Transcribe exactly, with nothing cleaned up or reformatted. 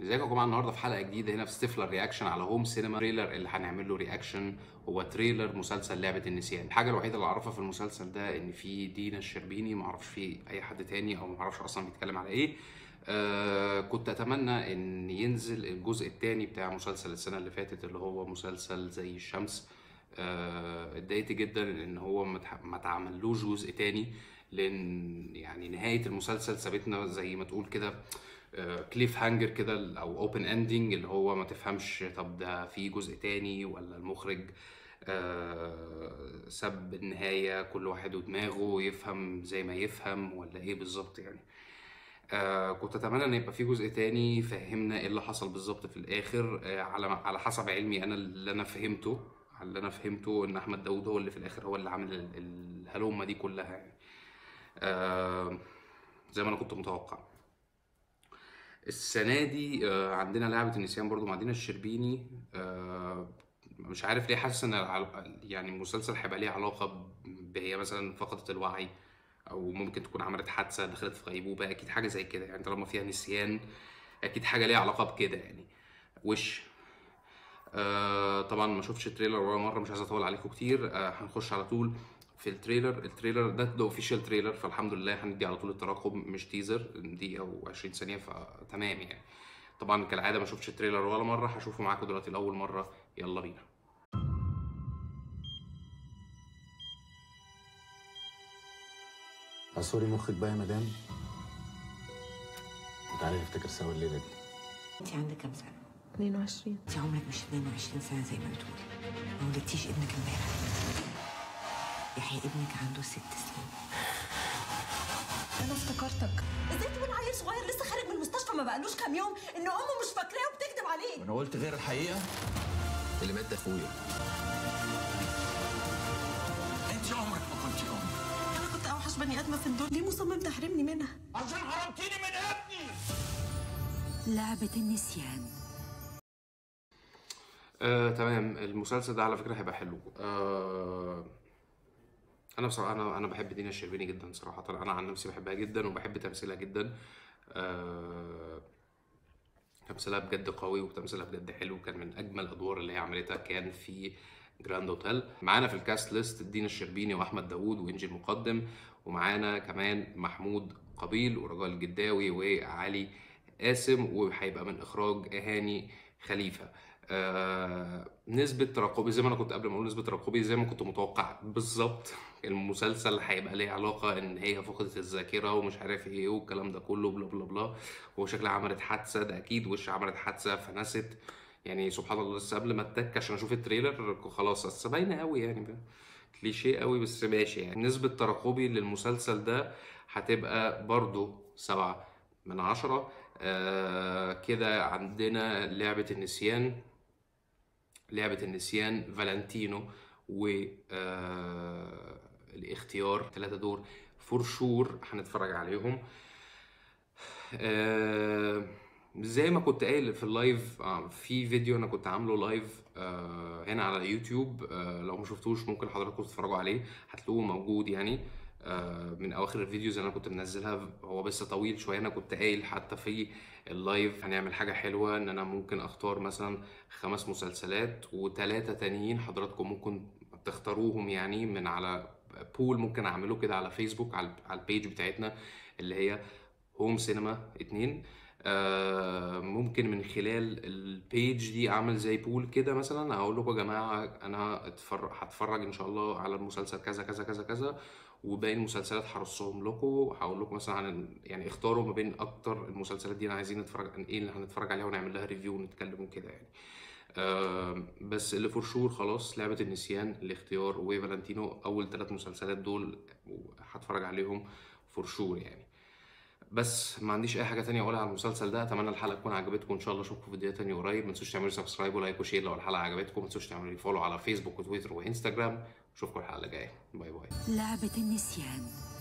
ازيكم يا جماعه؟ النهارده في حلقه جديده هنا في ستيفلر رياكشن على هوم سينما. تريلر اللي هنعمل له رياكشن هو تريلر مسلسل لعبه النسيان. الحاجه الوحيده اللي اعرفها في المسلسل ده ان في دينا الشربيني، ما اعرفش فيه اي حد تاني او ما اعرفش اصلا بيتكلم على ايه. آه كنت اتمنى ان ينزل الجزء الثاني بتاع مسلسل السنه اللي فاتت اللي هو مسلسل زي الشمس. آه، اتضايقت جدا ان هو ما اتعملوش جزء تاني، لان يعني نهايه المسلسل سابتنا زي ما تقول كده كليف هانجر كده او اوبن اندنج، اللي هو ما تفهمش طب ده في جزء تاني ولا المخرج آه ساب النهايه كل واحد ودماغه يفهم زي ما يفهم ولا ايه بالظبط يعني. آه كنت اتمنى ان يبقى في جزء تاني يفهمنا ايه اللي حصل بالظبط في الاخر. آه على على حسب علمي انا اللي انا فهمته اللي انا فهمته ان احمد داوود هو اللي في الاخر هو اللي عامل الهلومه دي كلها يعني. آه زي ما انا كنت متوقع. السنه دي آه عندنا لعبه النسيان برضو مع دينا الشربيني. آه مش عارف ليه حاسس ان يعني المسلسل هيبقى ليه علاقه بهي مثلا فقدت الوعي، او ممكن تكون عملت حادثه دخلت في غيبوبه، اكيد حاجه زي كده يعني. طالما فيها نسيان اكيد حاجه ليها علاقه بكده يعني. وش آه طبعا ما شفتش التريلر ولا مره، مش عايز اطول عليكم كتير. آه هنخش على طول في التريلر. التريلر ده ده اوفيشال تريلر، فالحمد لله هندي على طول الترقب مش تيزر دقيقه او عشرين ثانيه، فتمام يعني. طبعا كالعاده ما شفتش التريلر ولا مره، هشوفه معاكم دلوقتي لاول مره. يلا بينا. سوري مخك بقى يا مدام، وتعالي نفتكر سوا الليله دي. انت عندك كام سنه؟ اتنين وعشرين. انت عمرك مش اتنين وعشرين سنه زي ما بتقولي. ما ولدتيش ابنك امبارح. يحيى ابنك عنده ست سنين. انا افتكرتك. ازاي تقول عيل صغير لسه خارج من المستشفى ما بقالوش كام يوم ان امه مش فاكراه وبتكذب عليه؟ وانا قلت غير الحقيقه؟ اللي مات ده اخويا. انت عمرك ما كنت ام. انا كنت اوحش بني ادمه في الدنيا، ليه مصمم تحرمني منها؟ عشان حرمتيني من ابني. لعبه النسيان. آه، تمام. المسلسل ده على فكره هيبقى حلو. آه، انا بصراحه انا انا بحب دينا الشربيني جدا صراحه. انا عن نفسي بحبها جدا وبحب تمثيلها جدا. آه، تمثيلها بجد قوي وتمثيلها بجد حلو. كان من اجمل الادوار اللي هي عملتها كان في جراند اوتيل. معانا في الكاست ليست دينا الشربيني واحمد داوود وانجي المقدم، ومعانا كمان محمود قبيل ورجاء الجداوي وعلي قاسم، وهيبقى من اخراج هاني خليفه. آه نسبة ترقبي زي ما انا كنت قبل ما اقول نسبة ترقبي زي ما كنت متوقع بالظبط. المسلسل هيبقى ليه علاقة ان هي فقدت الذاكرة ومش عارف ايه والكلام ده كله بلا بلا بلا، وشكلها عملت حادثة. ده اكيد وش عملت حادثة فنست يعني. سبحان الله، لسه قبل ما اتك عشان اشوف التريلر خلاص بس باينة قوي يعني، كليشيه قوي بس ماشي يعني. نسبة ترقبي للمسلسل ده هتبقى برضو سبعة من عشرة. آه كده عندنا لعبة النسيان. لعبة النسيان، فالنتينو، و آه الاختيار، ثلاثة دور فور شور هنتفرج عليهم. آه زي ما كنت قايل في اللايف، آه في فيديو انا كنت عامله لايف آه هنا على اليوتيوب. آه لو ما شفتوش ممكن حضراتكم تتفرجوا عليه، هتلاقوه موجود يعني. آه من اواخر الفيديوز اللي انا كنت منزلها، هو بس طويل شويه. انا كنت قايل حتى في اللايف هنعمل حاجه حلوه، ان انا ممكن اختار مثلا خمس مسلسلات وثلاثه تانيين حضراتكم ممكن تختاروهم يعني من على بول ممكن اعمله كده على فيسبوك على البيج بتاعتنا اللي هي هوم سينما اتنين. آه ممكن من خلال البيج دي اعمل زي بول كده، مثلا اقول لكم يا جماعه انا اتفرج هتفرج ان شاء الله على المسلسل كذا كذا كذا كذا، وباقي المسلسلات هرصهم لكم. هقول لكم مثلا عن يعني اختاروا ما بين اكتر المسلسلات دي انا عايزين نتفرج عن ايه اللي هنتفرج عليها ونعمل لها ريفيو ونتكلم وكده يعني. آه بس اللي فور شور خلاص لعبة النسيان، الاختيار، وفالنتينو، اول ثلاث مسلسلات دول هتفرج عليهم فور شور يعني. بس ما عنديش اي حاجه تانية اقولها على المسلسل ده. اتمنى الحلقه تكون عجبتكم، ان شاء الله اشوفكم في فيديو تاني قريب. ما تنسوش تعملوا سبسكرايب ولايك وشير لو الحلقه عجبتكم. ما تنسوش تعملوا فولو على فيسبوك وتويتر وانستجرام. اشوفكم الحلقه الجايه. باي باي. لعبه النسيان.